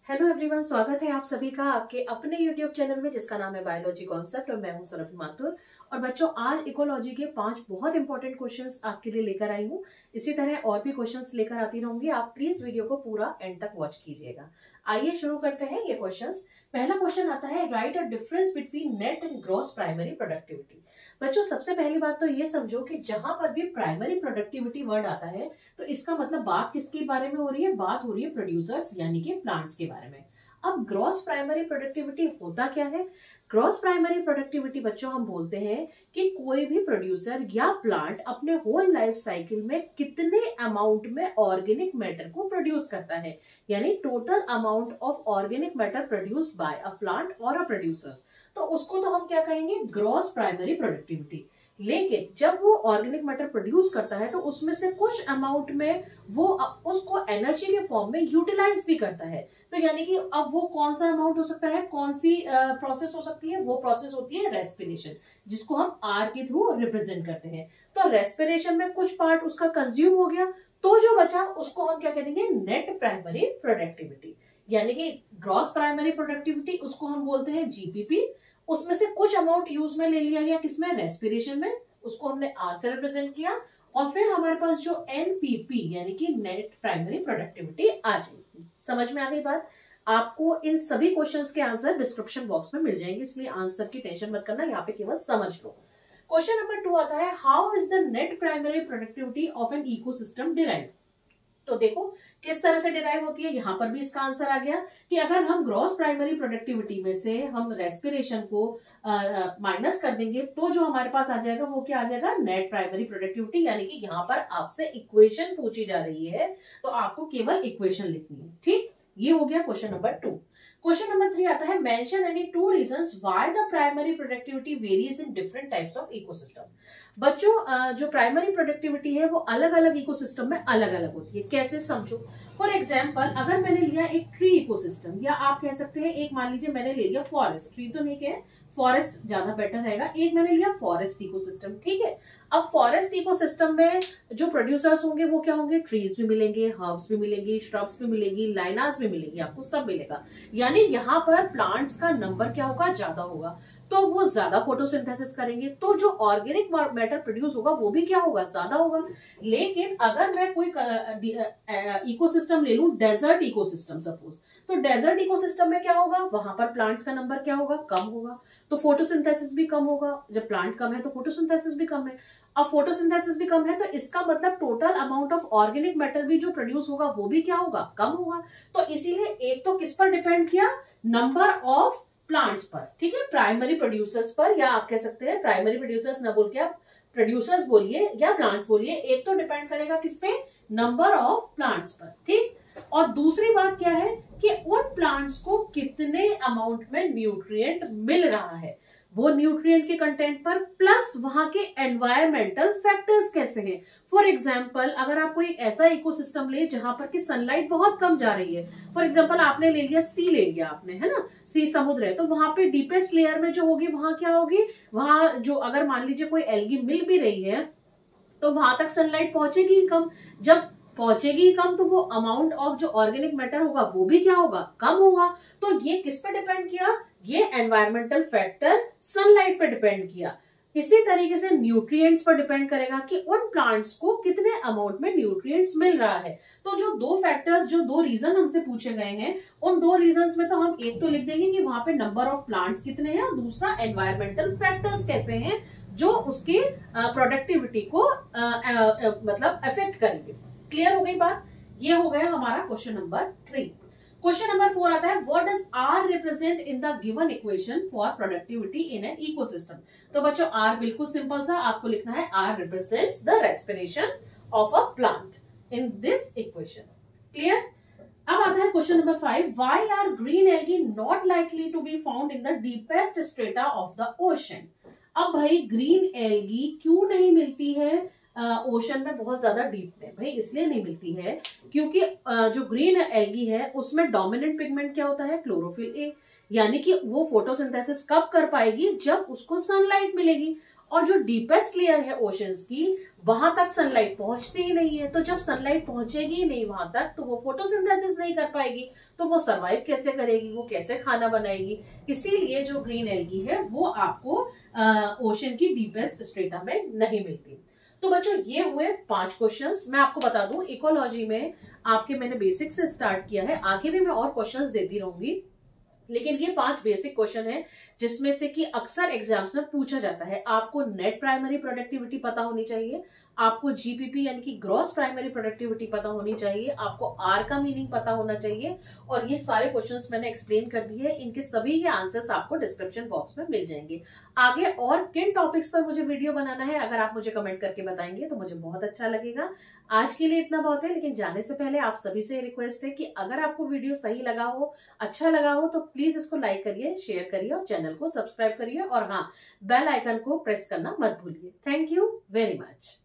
Hello everyone, स्वागत है आप सभी का आपके अपने यूट्यूब चैनल में जिसका नाम है बायोलॉजी कॉन्सेप्ट और मैं हूं सुरभि माथुर। और बच्चों, आज इकोलॉजी के 5 बहुत इंपॉर्टेंट क्वेश्चंस आपके लिए लेकर आई हूं। इसी तरह और भी क्वेश्चंस लेकर आती रहूंगी। आप प्लीज वीडियो को पूरा एंड तक वॉच कीजिएगा। आइए शुरू करते हैं ये क्वेश्चंस। पहला क्वेश्चन आता है, write a difference between net and gross primary productivity. बच्चों, सबसे पहली बात तो ये समझो कि जहां पर भी प्राइमरी प्रोडक्टिविटी वर्ड आता है तो इसका मतलब बात किसके बारे में हो रही है? बात हो रही है प्रोड्यूसर्स यानी कि प्लांट्स के बारे में। अब ग्रॉस प्राइमरी प्रोडक्टिविटी होता क्या है? ग्रॉस प्राइमरी प्रोडक्टिविटी बच्चों हम बोलते हैं कि कोई भी प्रोड्यूसर या प्लांट अपने होल लाइफ साइकिल में कितने अमाउंट में ऑर्गेनिक मैटर को प्रोड्यूस करता है, यानी total amount of organic matter produced by a plant और अ प्रोड्यूसर्स। तो उसको तो हम क्या कहेंगे? Gross primary productivity. लेकिन जब वो ऑर्गेनिक मैटर प्रोड्यूस करता है तो उसमें से कुछ अमाउंट में वो उसको एनर्जी के फॉर्म में यूटिलाइज भी करता है। तो यानी कि अब वो कौन सा अमाउंट हो सकता है, कौन सी प्रोसेस हो सकती है? वो प्रोसेस होती है रेस्पिरेशन, जिसको हम आर के थ्रू रिप्रेजेंट करते हैं। तो रेस्पिरेशन में कुछ पार्ट उसका कंज्यूम हो गया, तो जो बचा उसको हम क्या कह देंगे? Net primary productivity. यानी कि ग्रॉस प्राइमरी प्रोडक्टिविटी उसको हम बोलते हैं जीपीपी। उसमें से कुछ अमाउंट यूज में ले लिया गया, किसमें? रेस्पिरेशन में, उसको हमने आर से रिप्रेजेंट किया। और फिर हमारे पास जो एनपीपी यानी कि नेट प्राइमरी प्रोडक्टिविटी आ जाएगी। समझ में आ गई बात? आपको इन सभी क्वेश्चंस के आंसर डिस्क्रिप्शन बॉक्स में मिल जाएंगे, इसलिए आंसर की टेंशन मत करना, यहाँ पे केवल समझ लो। क्वेश्चन नंबर 2 आता है, how is the net primary productivity of an ecosystem derived. तो देखो किस तरह से डिराइव होती है। यहां पर भी इसका आंसर आ गया कि अगर हम ग्रॉस प्राइमरी प्रोडक्टिविटी में से हम रेस्पिरेशन को माइनस कर देंगे तो जो हमारे पास आ जाएगा वो क्या आ जाएगा? Net primary productivity. यानी कि यहाँ पर आपसे इक्वेशन पूछी जा रही है तो आपको केवल इक्वेशन लिखनी है। ठीक, ये हो गया क्वेश्चन नंबर 2। क्वेश्चन नंबर 3 आता है, mention any 2 reasons why the primary productivity varies in different types of ecosystem. बच्चों, जो प्राइमरी प्रोडक्टिविटी है वो अलग अलग इकोसिस्टम में अलग अलग होती है। कैसे समझो? फॉर एग्जाम्पल, अगर मैंने लिया एक ट्री इकोसिस्टम, या आप कह सकते हैं एक, मान लीजिए मैंने ले लिया फॉरेस्ट, ट्री तो नहीं कहे, फॉरेस्ट ज्यादा बेटर रहेगा। एक मैंने लिया फॉरेस्ट इकोसिस्टम, ठीक है। अब फॉरेस्ट इकोसिस्टम में जो प्रोड्यूसर्स होंगे वो क्या होंगे? ट्रीज भी मिलेंगे, हर्ब्स भी मिलेंगी, श्रब्स भी मिलेंगी, लाइनास भी मिलेंगी, आपको सब मिलेगा। यानी यहाँ पर प्लांट्स का नंबर क्या होगा? ज्यादा होगा, तो वो ज्यादा फोटोसिंथेसिस करेंगे, तो जो ऑर्गेनिक मैटर प्रोड्यूस होगा वो भी क्या होगा? ज्यादा होगा। लेकिन अगर मैं कोई इकोसिस्टम ले लूं, डेजर्ट इकोसिस्टम सपोज, तो डेजर्ट इकोसिस्टम में क्या होगा? वहां पर प्लांट्स का नंबर क्या होगा? कम होगा, तो फोटोसिंथेसिस भी कम होगा। जब प्लांट कम है तो फोटोसिंथेसिस भी कम है। अब फोटोसिंथेसिस भी कम है तो इसका मतलब total amount of organic matter भी जो प्रोड्यूस होगा वो भी क्या होगा? कम होगा। तो इसीलिए एक तो किस पर डिपेंड किया? नंबर ऑफ प्लांट्स पर, ठीक है, प्राइमरी प्रोड्यूसर्स पर, या आप कह सकते हैं प्राइमरी प्रोड्यूसर्स ना बोल के आप प्रोड्यूसर्स बोलिए या प्लांट्स बोलिए। एक तो डिपेंड करेगा किस पे? नंबर ऑफ प्लांट्स पर, ठीक। और दूसरी बात क्या है कि उन प्लांट्स को कितने अमाउंट में न्यूट्रिएंट मिल रहा है, वो न्यूट्रिएंट के कंटेंट पर, प्लस वहां के एनवायरमेंटल फैक्टर्स कैसे हैं। फॉर एग्जाम्पल, अगर आप कोई ऐसा इकोसिस्टम ले जहां पर कि सनलाइट बहुत कम जा रही है, फॉर एग्जाम्पल आपने ले लिया सी, ले लिया आपने, है ना, सी समुद्र है, तो वहां पे डीपेस्ट लेयर में जो होगी वहां क्या होगी? वहां जो अगर मान लीजिए कोई एल्गी मिल भी रही है तो वहां तक सनलाइट पहुंचेगी ही कम। जब पहुंचेगी कम तो वो अमाउंट ऑफ जो ऑर्गेनिक मैटर होगा वो भी क्या होगा? कम होगा। तो ये किस पे डिपेंड किया? ये एनवायरमेंटल फैक्टर सनलाइट पे डिपेंड किया। इसी तरीके से न्यूट्रिएंट्स पर डिपेंड करेगा कि उन प्लांट्स को कितने अमाउंट में न्यूट्रिएंट्स मिल रहा है। तो जो दो फैक्टर्स, जो दो रीजन हमसे पूछे गए हैं, उन दो रीजंस में तो हम एक तो लिख देंगे कि वहां पे नंबर ऑफ प्लांट्स कितने हैं, और दूसरा एनवायरमेंटल फैक्टर्स कैसे हैं जो उसकी प्रोडक्टिविटी को मतलब अफेक्ट करेंगे। क्लियर हो गई बात? ये हो गया हमारा क्वेश्चन नंबर 3। क्वेश्चन नंबर 4 आता है, what does R represent in the given equation for productivity in an ecosystem. तो बच्चों आर बिल्कुल सिंपल सा आपको लिखना है, R represents the respiration of a plant in this equation. Clear? अब आता है question number 5, why are green algae not likely to be found in the deepest strata of the ocean. अब भाई ग्रीन एल्गी क्यों नहीं मिलती है ocean में बहुत ज्यादा डीप में? भाई इसलिए नहीं मिलती है क्योंकि जो ग्रीन एल्गी है उसमें डोमिनेंट पिगमेंट क्या होता है? Chlorophyll A. यानी कि वो फोटोसिंथेसिस कब कर पाएगी? जब उसको सनलाइट मिलेगी। और जो डीपेस्ट लेयर है ओशंस की, वहां तक सनलाइट पहुंचती ही नहीं है। तो जब सनलाइट पहुंचेगी ही नहीं वहां तक, तो वो फोटोसिंथेसिस नहीं कर पाएगी, तो वो सरवाइव कैसे करेगी, वो कैसे खाना बनाएगी। इसीलिए जो ग्रीन एल्गी है वो आपको ओशन की डीपेस्ट स्ट्रेटा में नहीं मिलती। तो बच्चों ये हुए 5 क्वेश्चंस। मैं आपको बता दूं, इकोलॉजी में आपके मैंने बेसिक से स्टार्ट किया है, आगे भी मैं और क्वेश्चंस देती रहूंगी, लेकिन ये 5 बेसिक क्वेश्चन है जिसमें से कि अक्सर एग्जाम्स में पूछा जाता है। आपको नेट प्राइमरी प्रोडक्टिविटी पता होनी चाहिए, आपको जीपीपी यानी कि ग्रॉस प्राइमरी प्रोडक्टिविटी पता होनी चाहिए, आपको आर का मीनिंग पता होना चाहिए, और ये सारे क्वेश्चंस मैंने एक्सप्लेन कर दिए हैं। इनके सभी के आंसर्स आपको डिस्क्रिप्शन बॉक्स में मिल जाएंगे। आगे और किन टॉपिक्स पर मुझे वीडियो बनाना है, अगर आप मुझे कमेंट करके बताएंगे तो मुझे बहुत अच्छा लगेगा। आज के लिए इतना बहुत है, लेकिन जाने से पहले आप सभी से रिक्वेस्ट है कि अगर आपको वीडियो सही लगा हो, अच्छा लगा हो, तो प्लीज इसको लाइक करिए, शेयर करिए और चैनल को सब्सक्राइब करिए, और हाँ, बेल आइकन को प्रेस करना मत भूलिए। Thank you very much.